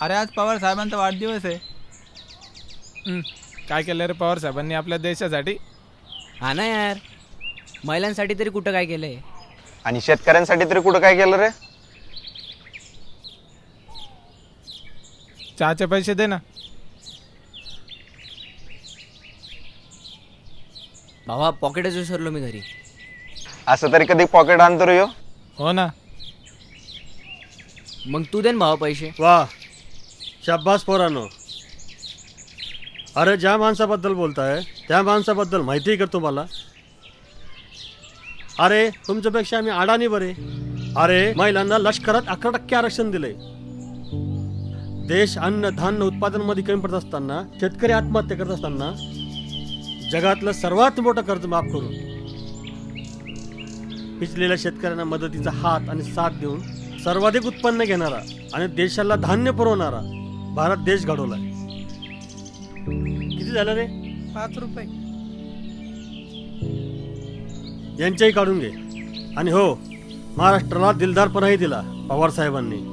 अरे आज पवार साहेबांचा वाढदिवस आहे. काय केलं रे पवार साहेबांनी आपल्या देशासाठी? हा ना यार, महिलांसाठी तरी कुठं काय केलंय? आणि शेतकऱ्यांसाठी तरी कुठं काय केलं रे? चहाचे पैसे दे ना. भावा पॉकेटच विसरलो मी घरी. असं तरी कधी पॉकेट आणतो रे ह्यो? हो ना. मग तू दे ना भावा पैसे. वाह, शाब्बास पोरांनो. अरे ज्या माणसाबद्दल बोलताय त्या माणसाबद्दल माहिती का तुम्हाला? अरे तुमच्यापेक्षा आम्ही अडाणी बरे. अरे महिलांना लष्करात 11% आरक्षण दिले. देश अन्न धान्य उत्पादन मध्ये कमी पडत असताना, शेतकरी आत्महत्या करत असताना जगातलं सर्वात मोठं कर्ज माफ करून पिचलेल्या शेतकऱ्यांना मदतीचा हात आणि साथ देऊन सर्वाधिक उत्पन्न घेणारा आणि देशाला धान्य पुरवणारा भारत देश घडवलाय. किती झालं रे? 5 रुपये. यांच्याही काढून घे. आणि हो, महाराष्ट्राला दिलदारपणाही दिला पवार साहेबांनी.